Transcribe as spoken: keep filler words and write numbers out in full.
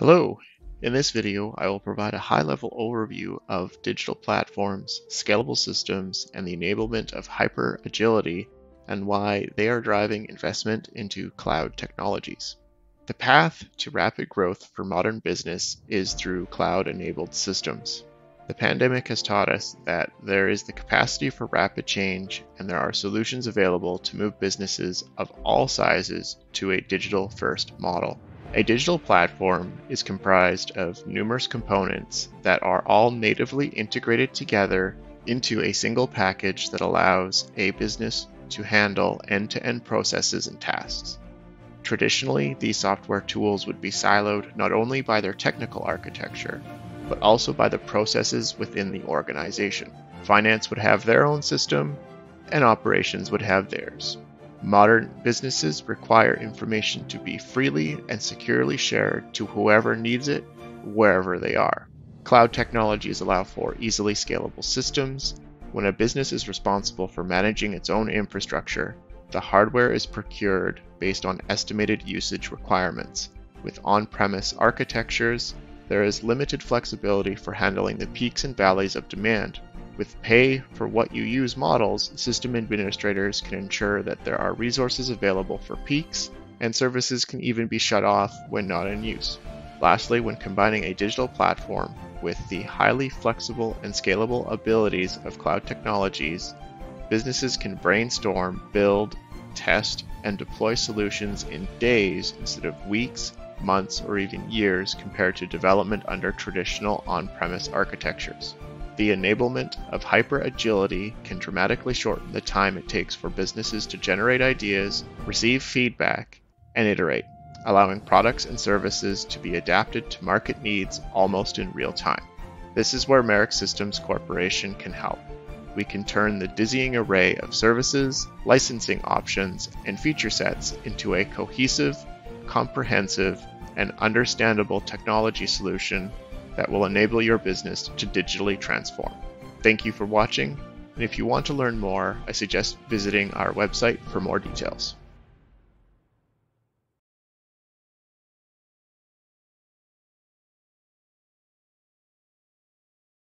Hello! In this video, I will provide a high-level overview of digital platforms, scalable systems, and the enablement of hyper-agility and why they are driving investment into cloud technologies. The path to rapid growth for modern business is through cloud-enabled systems. The pandemic has taught us that there is the capacity for rapid change and there are solutions available to move businesses of all sizes to a digital-first model. A digital platform is comprised of numerous components that are all natively integrated together into a single package that allows a business to handle end-to-end processes and tasks. Traditionally, these software tools would be siloed not only by their technical architecture, but also by the processes within the organization. Finance would have their own system, and operations would have theirs. Modern businesses require information to be freely and securely shared to whoever needs it, wherever they are. Cloud technologies allow for easily scalable systems. When a business is responsible for managing its own infrastructure, the hardware is procured based on estimated usage requirements. With on-premise architectures, there is limited flexibility for handling the peaks and valleys of demand. With pay-for-what-you-use models, system administrators can ensure that there are resources available for peaks, and services can even be shut off when not in use. Lastly, when combining a digital platform with the highly flexible and scalable abilities of cloud technologies, businesses can brainstorm, build, test, and deploy solutions in days instead of weeks, months, or even years compared to development under traditional on-premise architectures. The enablement of hyper-agility can dramatically shorten the time it takes for businesses to generate ideas, receive feedback, and iterate, allowing products and services to be adapted to market needs almost in real time. This is where Merrick Systems Corporation can help. We can turn the dizzying array of services, licensing options, and feature sets into a cohesive, comprehensive, and understandable technology solution that will enable your business to digitally transform. Thank you for watching, and if you want to learn more, I suggest visiting our website for more details.